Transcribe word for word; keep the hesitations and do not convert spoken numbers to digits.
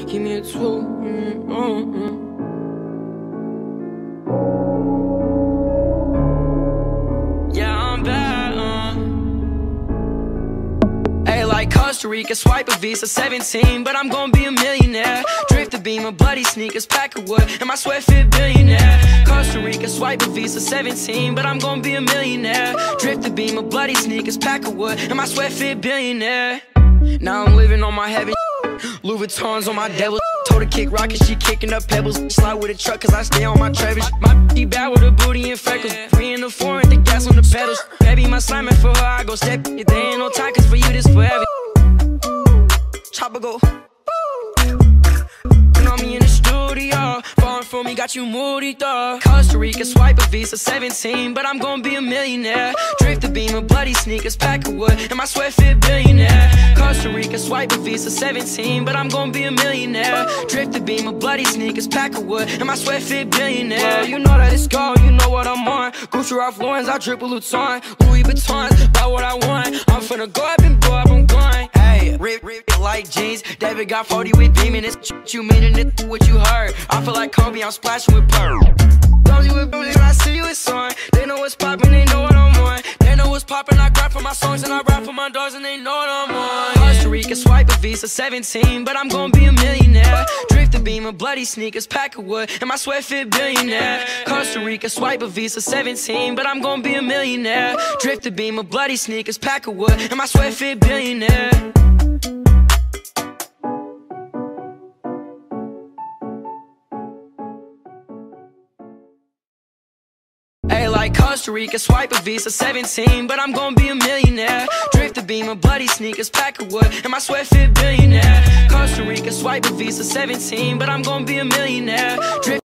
give me a two. Mm, mm, mm. Yeah, I'm bad, uh. Hey, like Costa Rica, swipe a Visa, seventeen, but I'm gonna be a millionaire. Drift the beam, bloody sneakers, pack of wood, and my sweat fit billionaire. Costa Rica, swipe a Visa, seventeen, but I'm gonna be a millionaire. Drift the beam, bloody sneakers, pack of wood, and my sweat fit billionaire. Now I'm living on my heaven, Louis Vuittons on my devil. Told her kick rocket, she kicking up pebbles. Slide with a truck cause I stay on my Travis. My she bad with a booty and freckles. Three in the four and the gas on the pedals. Baby, my slime for her, I go step. There ain't no time cause for you this forever. Chopper go. You know me in the studio, falling for me, got you moody dog. Costa Rica, swipe a Visa, seventeen, but I'm gonna be a millionaire. Drift the beam, bloody sneakers, pack of wood, and my sweat fit billionaire. Costa Rica, swipe a Visa, seventeen, but I'm gonna be a millionaire. Drift the beam, bloody sneakers, pack of wood, and my sweat fit billionaire. Well, you know that it's gold, you know what I'm on. Gucci Ralph Lauren's, I drip a Luton. Louis Vuittons, buy what I want. I'm finna go up and blow up, I'm going. Hey, rip, rip, like jeans. David got forty with demon. It's you meaning it, what you heard. I feel like Kobe, I'm splashing with pearl. Don't you with when I see you, it's on. They know what's poppin', they know what I'm on. They know what's poppin', I grab for my songs and I rap for my dogs and they know what I'm on. Costa Rica, swipe a Visa, seventeen, but I'm gonna be a millionaire. Drift the beam, bloody sneakers, pack of wood, and my sweat fit billionaire. Costa Rica, swipe a Visa, seventeen, but I'm gonna be a millionaire. Drift the beam, bloody sneakers, pack of wood, and my sweat fit billionaire. Hey, like Costa Rica, swipe a Visa, seventeen, but I'm gonna be a millionaire. Drift the beam, bloody sneakers, pack of wood, and my sweat fit billionaire. Costa Rica, swipe a Visa, seventeen, but I'm gonna be a millionaire. Drift